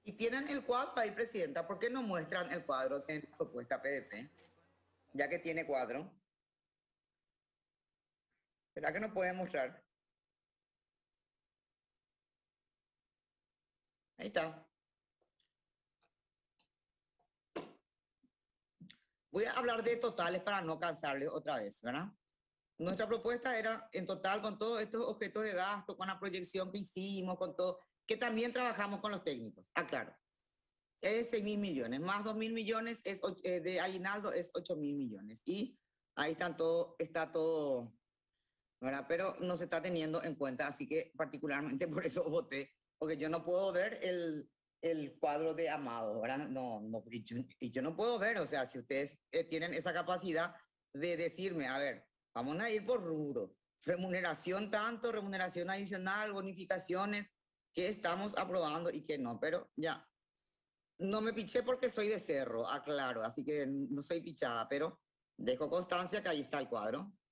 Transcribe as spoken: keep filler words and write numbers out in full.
Y tienen el cuadro ahí, presidenta. ¿Por qué no muestran el cuadro de la propuesta P D P? Ya que tiene cuadro. ¿Verdad que no puede mostrar? Ahí está. Voy a hablar de totales para no cansarle otra vez, ¿verdad? Nuestra propuesta era en total con todos estos objetos de gasto, con la proyección que hicimos, con todo, que también trabajamos con los técnicos. Ah, claro. Es seis mil millones, más dos mil millones es, eh, de aguinaldo es ocho mil millones. Y ahí están todo, está todo, ¿verdad? Pero no se está teniendo en cuenta, así que particularmente por eso voté, porque yo no puedo ver el, el cuadro de Amado, ¿verdad? No, no, y yo, y yo no puedo ver, o sea, si ustedes eh, tienen esa capacidad de decirme, a ver, vamos a ir por rubro, remuneración tanto, remuneración adicional, bonificaciones, que estamos aprobando y que no, pero ya, no me piché porque soy de cerro, aclaro, así que no soy pichada, pero dejo constancia que ahí está el cuadro.